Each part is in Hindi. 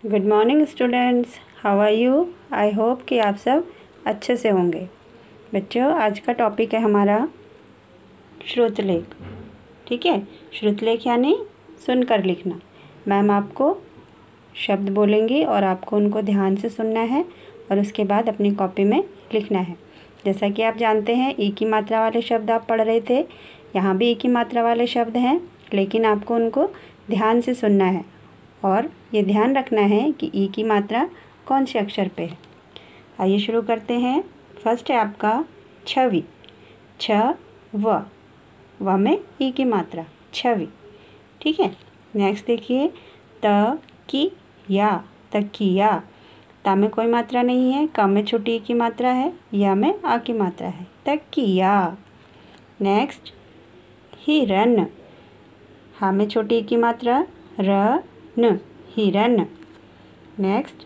Good morning students, how are you. I hope कि आप सब अच्छे से होंगे। बच्चों, आज का टॉपिक है हमारा श्रुतलेख। ठीक है, श्रुतलेख यानी सुनकर लिखना। मैम आपको शब्द बोलेंगी और आपको उनको ध्यान से सुनना है और उसके बाद अपनी कॉपी में लिखना है। जैसा कि आप जानते हैं, ई की मात्रा वाले शब्द आप पढ़ रहे थे। यहाँ भी ई की मात्रा वाले शब्द हैं, लेकिन आपको उनको ध्यान से सुनना है और ये ध्यान रखना है कि ई की मात्रा कौन से अक्षर पे है। आइए शुरू करते हैं। फर्स्ट है आपका छवि, छ व में ई की मात्रा छवि। ठीक है, नेक्स्ट देखिए त की या, तकिया। ता में कोई मात्रा नहीं है, क में छोटी ई की मात्रा है, या में आ की मात्रा है, तकिया। नेक्स्ट हिरन, हा में छोटी ई की मात्रा र न, हिरन। नेक्स्ट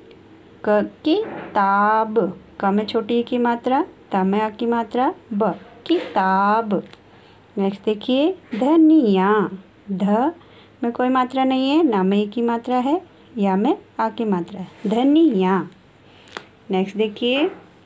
किताब, क में छोटी ई की मात्रा, त में आ की मात्रा, ब, किताब। नेक्स्ट देखिए धनिया, ध में कोई मात्रा नहीं है, ना में ई की मात्रा है, या में आ की मात्रा है, धनिया। नेक्स्ट देखिए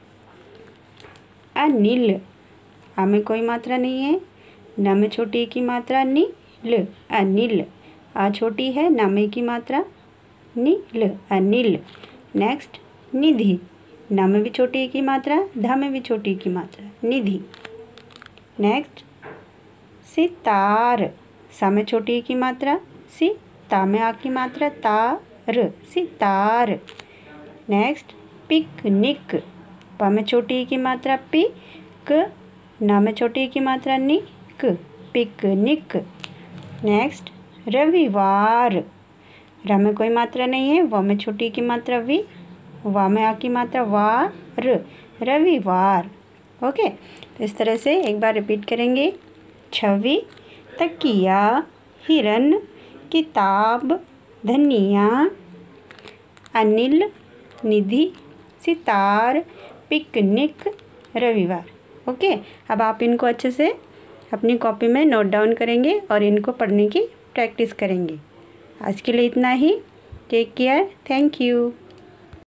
अनिल, आ में कोई मात्रा नहीं है, न में छोटी ई की मात्रा, नी ल, अनिल। आ छोटी है, ना में की मात्रा, नील, अनिल। नेक्स्ट निधि, न में भी छोटी ई की मात्रा, ध में भी छोटी ई की मात्रा, निधि। नेक्स्ट सितार, सा में छोटी ई की मात्रा, सी, ता में आ की मात्रा, तार, सितार। नेक्स्ट पिकनिक, प में छोटी ई की मात्रा, पी, क, न में छोटी ई की मात्रा, नी, क, पिकनिक। नेक्स्ट रविवार, र में कोई मात्रा नहीं है, व में छोटी की मात्रा, वी, वा में आ की मात्रा, वार, रविवार। ओके, तो इस तरह से एक बार रिपीट करेंगे। छवि, तकिया, हिरन, किताब, धनिया, अनिल, निधि, सितार, पिकनिक, रविवार। ओके, अब आप इनको अच्छे से अपनी कॉपी में नोट डाउन करेंगे और इनको पढ़ने की प्रैक्टिस करेंगे। आज के लिए इतना ही। Take care, thank you.